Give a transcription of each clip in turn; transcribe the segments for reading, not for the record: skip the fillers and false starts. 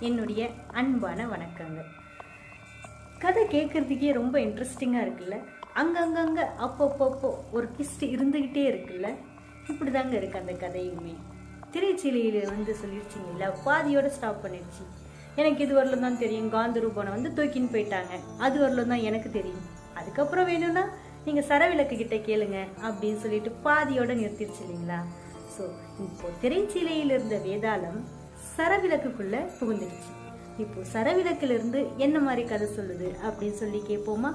என்னுடைய அன்பான வணக்கங்கள். கதை கேட்கறதுக்கே ரொம்ப இன்ட்ரெஸ்டிங்காக இருக்குல்ல. அங்கங்கங்க அப்பப்போ ஒரு கிஸ்ட் இருந்துக்கிட்டே இருக்குல்ல. இப்படி தாங்க இருக்கு அந்த கதையுமே. திரைச்சீலையில் சொல்லிடுச்சிங்களா, பாதியோட ஸ்டாப் பண்ணிடுச்சு. எனக்கு இது வரலும் தான் தெரியும், காந்தரூபனை தூக்கின்னு போயிட்டாங்க, அது வரலும் தான் எனக்கு தெரியும். அதுக்கப்புறம் வேணும்னா நீங்கள் சரவிளக்கு கிட்ட கேளுங்க அப்படின்னு சொல்லிட்டு பாதியோட நிறுத்திடுச்சு இல்லைங்களா. ஸோ இப்போ திரைச்சீலையில் இருந்த வேதாளம் சரவிளக்குக்குள்ள புகுந்துடுச்சு. இப்போ சரவிளக்குல இருந்து என்ன மாதிரி கதை சொல்லுது அப்படின்னு சொல்லி கேட்போமா.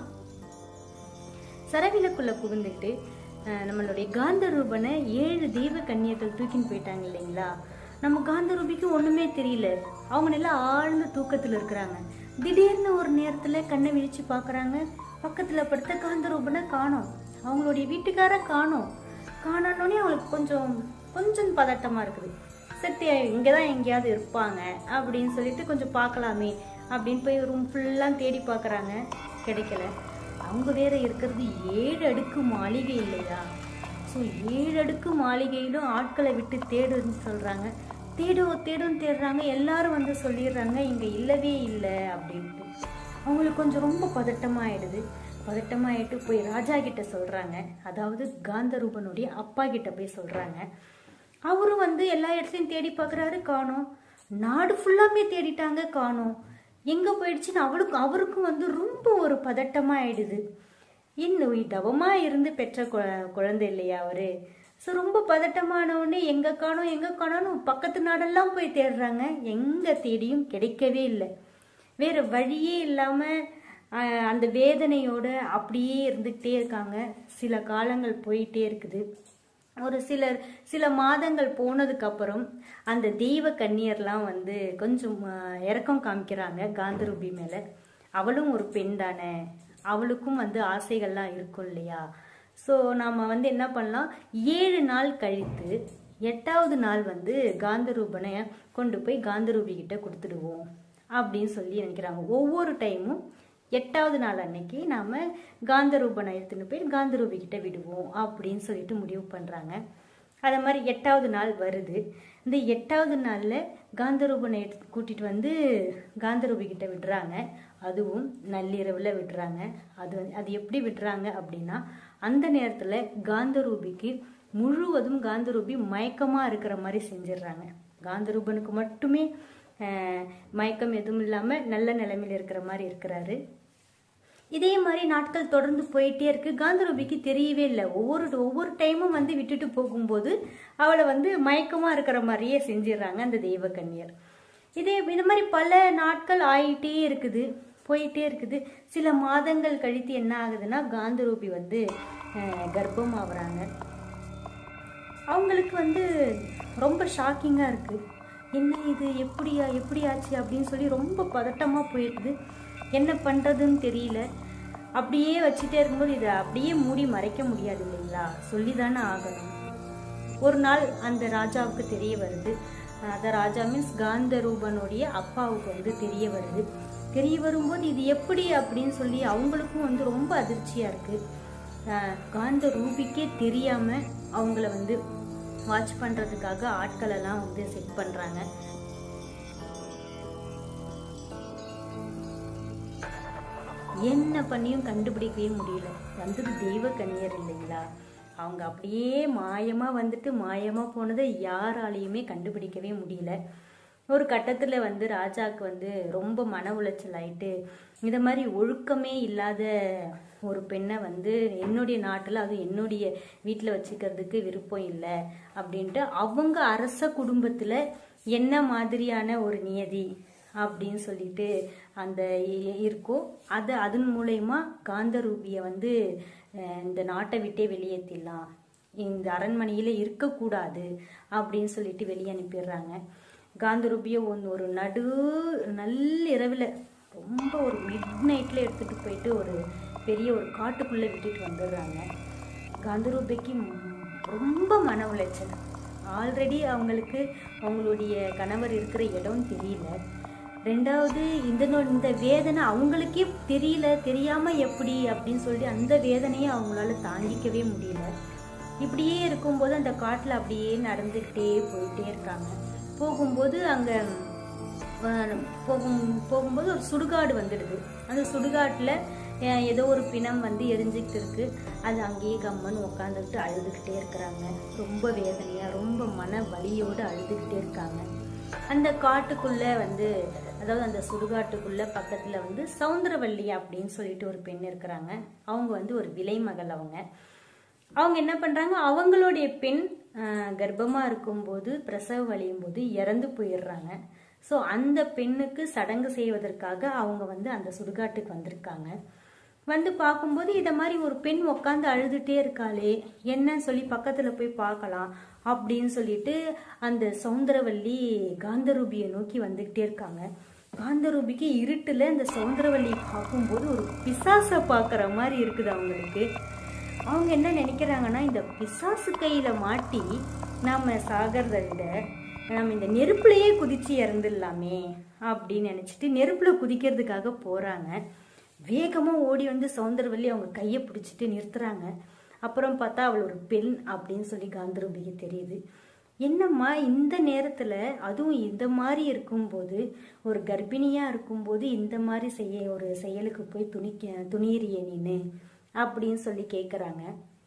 சரவிளக்குள்ள புகுந்துட்டு நம்மளுடைய காந்தரூபனை 7 தெய்வ கன்னியர்கள் தூக்கின்னு போயிட்டாங்க இல்லைங்களா. நம்ம காந்தரூபிக்கு ஒண்ணுமே தெரியல. அவங்க எல்லாம் ஆழ்ந்த தூக்கத்துல இருக்கிறாங்க. திடீர்னு ஒரு நேரத்துல கண்ணை விழிச்சு பாக்குறாங்க, பக்கத்துல படுத்த காந்தரூபனை காணோம், அவங்களுடைய வீட்டுக்கார காணோம். காணோன்னே அவங்களுக்கு கொஞ்சம் பதட்டமா இருக்குது. சரி, இங்கதான் எங்கேயாவது இருப்பாங்க அப்படின்னு சொல்லிட்டு கொஞ்சம் பார்க்கலாமே அப்படின்னு போய் ரூம் ஃபுல்லா தேடி பாக்குறாங்க. கிடைக்கல. அவங்க வேற இருக்கிறது 7 அடுக்கு மாளிகை இல்லையா. ஸோ 7 அடுக்கு மாளிகையிலும் ஆட்களை விட்டு தேடுன்னு சொல்றாங்க. தேடுறாங்க. எல்லாரும் சொல்லிடுறாங்க இங்க இல்லவே இல்லை அப்படின்ட்டு. அவங்களுக்கு கொஞ்சம் ரொம்ப பதட்டமாயிட்டு போய் ராஜா கிட்ட சொல்றாங்க. அதாவது காந்தரூபனுடைய அப்பா கிட்ட போய் சொல்றாங்க. அவரும் எல்லா இடத்துலையும் தேடி பார்க்குறாரு, காணோம். நாடு ஃபுல்லாமே தேடிட்டாங்க, காணோம். எங்க போயிடுச்சுன்னு அவருக்கும் ரொம்ப ஒரு பதட்டமா ஆயிடுது. இன்னும் தவமா இருந்து பெற்ற குழந்தை இல்லையா அவரு. ஸோ ரொம்ப பதட்டமானவுடனே எங்க காணோம்னு பக்கத்து நாடெல்லாம் போய் தேடுறாங்க. எங்க தேடியும் கிடைக்கவே இல்லை. வேற வழியே இல்லாம அந்த வேதனையோட அப்படியே இருந்துகிட்டே இருக்காங்க. சில காலங்கள் போயிட்டே இருக்குது. ஒரு சில மாதங்கள் போனதுக்கு அப்புறம் அந்த தெய்வ கன்னியர்லாம் கொஞ்சம் இறக்கம் காமிக்கிறாங்க காந்தரூபி மேல. அவளும் ஒரு பெண் தானே, அவளுக்கும் ஆசைகள்லாம் இருக்கும் இல்லையா. ஸோ நாம என்ன பண்ணலாம், 7 நாள் கழித்து 8வது நாள் காந்தரூபனை கொண்டு போய் காந்தரூபி கிட்ட கொடுத்துடுவோம் அப்படின்னு சொல்லி நினைக்கிறாங்க. ஒவ்வொரு டைமும் 8வது நாள் அன்னைக்கு நாம காந்தரூபனை எடுத்துன்னு போய் காந்தரூபி கிட்ட விடுவோம் அப்படின்னு சொல்லிட்டு முடிவு பண்றாங்க. அதே மாதிரி 8வது நாள் வருது. இந்த 8வது நாள்ல காந்தரூபனை கூட்டிட்டு காந்தரூபி கிட்ட விடுறாங்க. அதுவும் நள்ளிரவுல விடுறாங்க. அது எப்படி விடுறாங்க அப்படின்னா, அந்த நேரத்துல காந்தரூபிக்கு முழுவதும் காந்தரூபி மயக்கமா இருக்கிற மாதிரி செஞ்சிடுறாங்க. காந்தரூபனுக்கு மட்டுமே மயக்கம் எதுவும் இல்லாம நல்ல நிலைமையில இருக்கிற மாதிரி இருக்கிறாரு. இதே மாதிரி நாட்கள் தொடர்ந்து போயிட்டே இருக்கு. காந்தரூபிக்கு தெரியவே இல்லை. ஒவ்வொரு டைமும் விட்டுட்டு போகும்போது அவளை மயக்கமா இருக்கிற மாதிரியே செஞ்சிடறாங்க அந்த தெய்வ கன்னியர். இந்த மாதிரி பல நாட்கள் ஆயிட்டே இருக்குது, போயிட்டே இருக்குது. சில மாதங்கள் கழித்து என்ன ஆகுதுன்னா, காந்தரூபி கர்ப்பம் ஆகுறாங்க. அவங்களுக்கு ரொம்ப ஷாக்கிங்கா இருக்கு. என்ன இது, எப்படி ஆச்சு அப்படின்னு சொல்லி ரொம்ப பதட்டமா போயிடுது. என்ன பண்றதுன்னு தெரியல. அப்படியே வச்சுட்டே இருக்கும்போது இதை அப்படியே மூடி மறைக்க முடியாது இல்லைங்களா, சொல்லிதானே ஆகணும். ஒரு நாள் அந்த ராஜாவுக்கு தெரிய வருது. அந்த ராஜா மீன்ஸ் காந்தரூபனுடைய அப்பாவுக்கு தெரிய வருது. தெரிய வரும்போது இது எப்படி அப்படின்னு சொல்லி அவங்களுக்கும் ரொம்ப அதிர்ச்சியா இருக்கு. காந்தரூபிக்கே தெரியாம அவங்கள வாட்ச் பண்றதுக்காக ஆட்கள் எல்லாம் செட் பண்றாங்க. என்ன பண்ணியும் கண்டுபிடிக்கவே முடியல. தெய்வ கன்னியர் இல்லைங்களா. அவங்க அப்படியே மாயமா மாயமா போனதை யாராலையுமே கண்டுபிடிக்கவே முடியல. ஒரு கட்டத்துல ராஜாக்கு ரொம்ப மன உளைச்சல் ஆயிட்டு, இந்த மாதிரி ஒழுக்கமே இல்லாத ஒரு பெண்ணை என்னுடைய நாட்டுல, அது என்னுடைய வீட்டுல வச்சுக்கிறதுக்கு விருப்பம் இல்லை அப்படின்ட்டு அவங்க அரச குடும்பத்துல என்ன மாதிரியான ஒரு நியதி அப்படின்னு சொல்லிட்டு அந்த இருக்கோ அதன் மூலயமா காந்தரூபியை இந்த நாட்டை விட்டே வெளியேற்றிடலாம், இந்த அரண்மனையில இருக்கக்கூடாது அப்படின்னு சொல்லிட்டு வெளியே அனுப்பிடுறாங்க. காந்தரூபியை ஒரு நள்ளிரவுல ரொம்ப ஒரு மிட் நைட்ல எடுத்துட்டு போயிட்டு ஒரு பெரிய ஒரு காட்டுக்குள்ள விட்டுட்டு வந்துடுறாங்க. காந்தரூபிக்கு ரொம்ப மன உளைச்சல். ஆல்ரெடி அவங்களுக்கு அவங்களுடைய கணவர் இருக்கிற இடம் தெரியல. ரெண்டாவது இந்த வேதனை அவங்களுக்கே தெரியாம எப்படி அப்படின்னு சொல்லி அந்த வேதனையை அவங்களால தாங்கிக்கவே முடியல. இப்படியே இருக்கும்போது அந்த காட்டுல அப்படியே நடந்துகிட்டே போயிட்டே இருக்காங்க. போகும்போது அங்க போகும்போது ஒரு சுடுகாடு வந்துடுது. அந்த சுடுகாட்டில் ஏதோ ஒரு பிணம் வந்து எரிஞ்சுக்கிட்டு இருக்கு. அது அங்கேயே கம்மன் உட்காந்துக்கிட்டு அழுதுகிட்டே இருக்கிறாங்க. ரொம்ப வேதனையாக ரொம்ப மன வலியோடு அழுதுகிட்டே இருக்காங்க. அந்த காட்டுக்குள்ளே வந்து அதாவது அந்த சுடுகாட்டுக்குள்ளே பக்கத்தில் வந்து சௌந்தரவல்லி அப்படின்னு சொல்லிட்டு ஒரு பெண் இருக்கிறாங்க. அவங்க வந்து ஒரு விலைமகள். அவங்க என்ன பண்ணுறாங்க, அவங்களுடைய பெண் கர்ப்பமாக இருக்கும்போது பிரசவ வலியும் போது இறந்து போயிடுறாங்க. ஸோ அந்த பெண்ணுக்கு சடங்கு செய்வதற்காக அவங்க வந்து அந்த சுடுகாட்டுக்கு வந்திருக்காங்க. வந்து பார்க்கும்போது இதை மாதிரி ஒரு பெண் உட்காந்து அழுதுகிட்டே இருக்காளே, என்னன்னு சொல்லி பக்கத்தில் போய் பார்க்கலாம் அப்படின்னு சொல்லிட்டு அந்த சௌந்தரவல்லி காந்தரூபியை நோக்கி வந்துக்கிட்டே இருக்காங்க. காந்தரூபிக்கு இருட்டில் அந்த சௌந்தரவல்லியை பார்க்கும்போது ஒரு பிசாசை பார்க்குற மாதிரி இருக்குது அவங்களுக்கு. அவங்க என்ன நினைக்கிறாங்கன்னா, இந்த பிசாசு கையில் மாட்டி நாம் சாகிறத விட நம்ம இந்த நெருப்புலையே குதிச்சு இறந்துடலாமே அப்படின்னு நினச்சிட்டு நெருப்பில் குதிக்கிறதுக்காக போகிறாங்க. வேகமாக ஓடி வந்து சௌந்தரவல்லி அவங்க கையை பிடிச்சிட்டு நிறுத்துறாங்க. அப்புறம் பார்த்தா அவள் ஒரு பெண் அப்படின்னு சொல்லி காந்தரூபிக்கு தெரியுது. என்னம்மா இந்த நேரத்தில், அதுவும் இந்த மாதிரி இருக்கும்போது, ஒரு கர்ப்பிணியாக இருக்கும்போது இந்த மாதிரி ஒரு செயலுக்கு போய் துணியிறியே நீனு அப்படின்னு சொல்லி கேட்குறாங்க.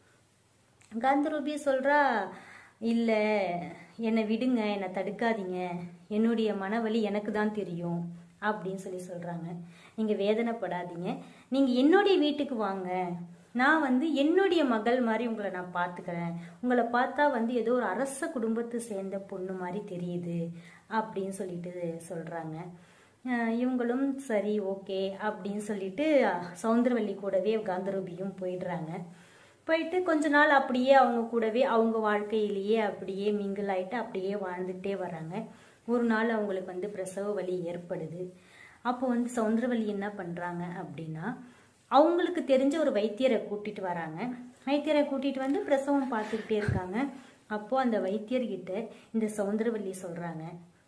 காந்தரூபி சொல்கிறா, இல்லை என்னை விடுங்க, என்னை தடுக்காதீங்க, என்னுடைய மனவலி எனக்கு தான் தெரியும் அப்படின்னு சொல்லி சொல்கிறாங்க. நீங்கள் வேதனைப்படாதீங்க, நீங்கள் என்னுடைய வீட்டுக்கு வாங்க, நான் வந்து என்னுடைய மகள் மாதிரி உங்களை நான் பார்த்துக்கிறேன், உங்களை பார்த்தா வந்து ஏதோ ஒரு அரச குடும்பத்தை சேர்ந்த பொண்ணு மாதிரி தெரியுது அப்படின்னு சொல்லிட்டு சொல்கிறாங்க. இவங்களும் சரி ஓகே அப்படின்னு சொல்லிட்டு சௌந்தரவல்லி கூடவே காந்தரூபியும் போயிடுறாங்க. போயிட்டு கொஞ்ச நாள் அப்படியே அவங்க கூடவே அவங்க வாழ்க்கையிலேயே அப்படியே மிங்கிள் ஆகிட்டு அப்படியே வாழ்ந்துகிட்டே வராங்க. ஒரு நாள் அவங்களுக்கு வந்து பிரசவ வலி ஏற்படுது. அப்போ வந்து சௌந்தரவல்லி என்ன பண்ணுறாங்க அப்படின்னா, அவங்களுக்கு தெரிஞ்ச ஒரு வைத்தியரை கூட்டிகிட்டு வராங்க. வைத்தியரை கூட்டிகிட்டு வந்து பிரசவம் பார்த்துக்கிட்டே இருக்காங்க. அப்போது அந்த வைத்தியர்கிட்ட இந்த சௌந்தரவல்லி சொல்கிறாங்க,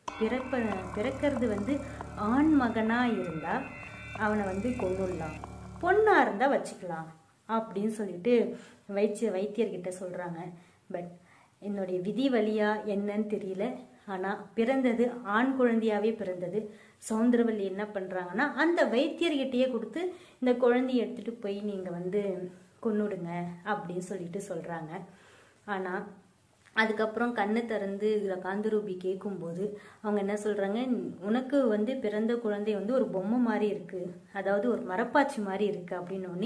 பிறக்கிறது வந்து ஆண் மகனாக இருந்தால் அவனை வந்து கொண்டுடலாம், பொண்ணாக இருந்தால் வச்சுக்கலாம் அப்படின்னு சொல்லிட்டு வைத்தியர்கிட்ட சொல்கிறாங்க. பட் என்னுடைய விதி வழியா என்னன்னு தெரியல, ஆனால் பிறந்தது ஆண் குழந்தையாகவே பிறந்தது. சௌந்தரவல்லி என்ன பண்ணுறாங்கன்னா, அந்த வைத்தியர்கிட்டையே கொடுத்து இந்த குழந்தைய எடுத்துகிட்டு போய் நீங்கள் வந்து கொன்னுடுங்க அப்படின்னு சொல்லிட்டு சொல்கிறாங்க. ஆனால் அதுக்கப்புறம் கண்ணு திறந்து இதில் காந்தரூபி கேட்கும்போது அவங்க என்ன சொல்கிறாங்க, உனக்கு வந்து பிறந்த குழந்தை வந்து ஒரு பொம்மை மாதிரி இருக்குது, அதாவது ஒரு மரப்பாச்சி மாதிரி இருக்குது அப்படின்னோடனே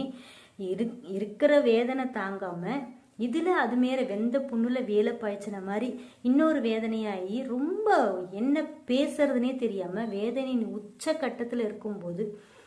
இருக்கிற வேதனை தாங்காமல் இதில் அது மேலே வெந்த புண்ணில் வேலை பாய்ச்சின மாதிரி இன்னொரு வேதனையாகி ரொம்ப என்ன பேசுறதுனே தெரியாமல் வேதனையின் உச்சக்கட்டத்தில் இருக்கும்போது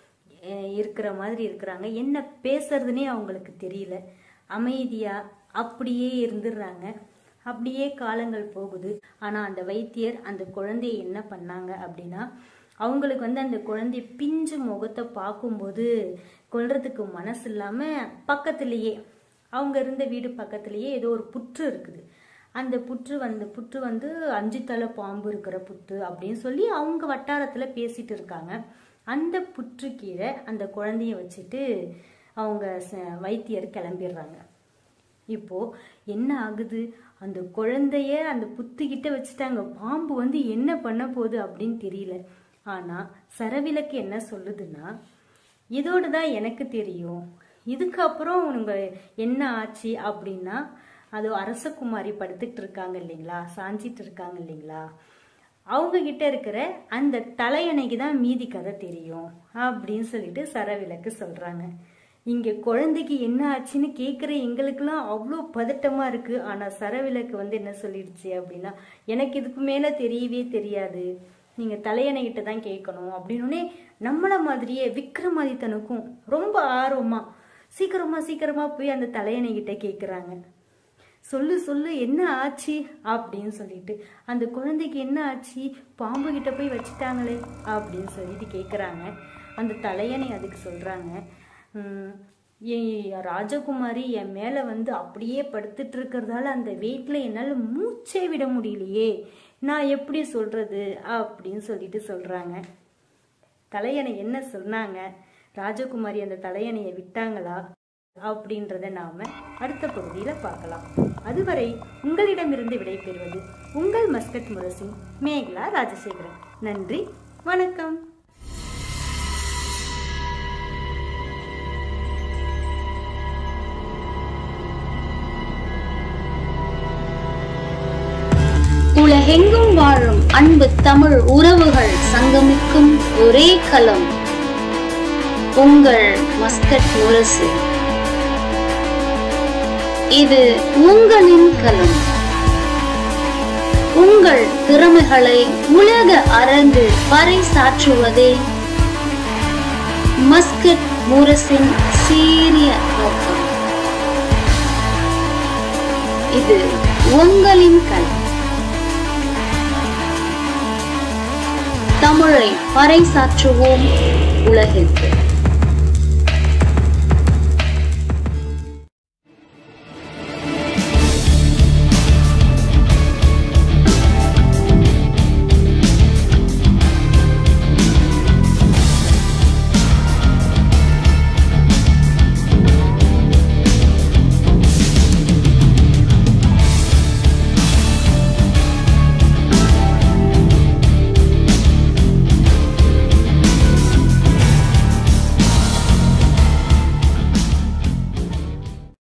இருக்கிற மாதிரி இருக்கிறாங்க. என்ன பேசுறதுனே அவங்களுக்கு தெரியல, அமைதியாக அப்படியே இருந்துடுறாங்க. அப்படியே காலங்கள் போகுது. ஆனால் அந்த வைத்தியர் அந்த குழந்தைய என்ன பண்ணாங்க அப்படின்னா, அவங்களுக்கு வந்து அந்த குழந்தை பிஞ்சு முகத்தை பார்க்கும்போது கொல்றதுக்கு மனசு இல்லாமல் பக்கத்துலேயே அவங்க இருந்த வீடு பக்கத்துலேயே ஏதோ ஒரு புற்று இருக்குது. அந்த புற்று வந்து 5 தலை பாம்பு இருக்கிற புற்று அப்படின்னு சொல்லி அவங்க வட்டாரத்தில் பேசிட்டு இருக்காங்க. அந்த புற்று கீழே அந்த குழந்தைய வச்சுட்டு அவங்க வைத்தியர் கிளம்பிடுறாங்க. இப்போது என்ன ஆகுது, அந்த குழந்தைய அந்த புத்துக்கிட்ட வச்சுட்டாங்க. பாம்பு வந்து என்ன பண்ண போகுது அப்படின்னு தெரியல. ஆனால் சரவிளக்கு என்ன சொல்லுதுன்னா, இதோடு தான் எனக்கு தெரியும், இதுக்கப்புறம் உங்க என்ன ஆச்சு அப்படின்னா, அது அரசகுமாரி படுத்துக்கிட்டு இருக்காங்க இல்லைங்களா, சாஞ்சிட்டு இருக்காங்க இல்லைங்களா, அவங்க கிட்ட இருக்கிற அந்த தலையணைக்கு தான் மீதி கதை தெரியும் அப்படின்னு சொல்லிட்டு சரவிளக்கு சொல்றாங்க. இங்கே குழந்தைக்கு என்ன ஆச்சுன்னு கேட்குற எங்களுக்கெல்லாம் அவ்வளோ பதட்டமாக இருக்குது. ஆனால் சரவிளக்கு வந்து என்ன சொல்லிடுச்சு அப்படின்னா, எனக்கு இதுக்கு மேலே தெரியவே தெரியாது, நீங்கள் தலையணைகிட்ட தான் கேட்கணும் அப்படின்னே நம்மளை மாதிரியே விக்ரமாதித்தனுக்கும் ரொம்ப ஆர்வமாக சீக்கிரமாக போய் அந்த தலையணைகிட்ட கேட்குறாங்க. சொல்லு என்ன ஆச்சு அப்படின்னு சொல்லிட்டு, அந்த குழந்தைக்கு என்ன ஆச்சு, பாம்பு கிட்ட போய் வச்சுட்டாங்களே அப்படின்னு சொல்லிட்டு கேட்குறாங்க. அந்த தலையணை அதுக்கு சொல்கிறாங்க, ராஜகுமாரி என் மேலே வந்து அப்படியே படுத்துட்டு இருக்கிறதால அந்த வெயிட்டில் என்னால் மூச்சே விட முடியலையே, நான் எப்படி சொல்கிறது அப்படின்னு சொல்லிட்டு சொல்கிறாங்க. தலையணை என்ன சொன்னாங்க, ராஜகுமாரி அந்த தலையணையை விட்டாங்களா அப்படின்றத நாம் அடுத்த பகுதியில் பார்க்கலாம். அதுவரை உங்களிடமிருந்து விடைபெறுவது உங்கள் மஸ்கட் முரசு மேகலா ராஜசேகரன். நன்றி. வணக்கம். உலகெங்கும் வாழும் அன்பு தமிழ் உறவுகள் சங்கமிக்கும் ஒரே களம் உங்கள் மஸ்கட் முரசு. இது உங்களின் களம். உங்கள் திறமைகளை உலக அரங்கு பறைசாற்றுவதே மஸ்கட் முரசின் சீரிய நோக்கம். இது உங்களின் களம். தமிழை பறைசாற்றுவோம் உலகிற்கு.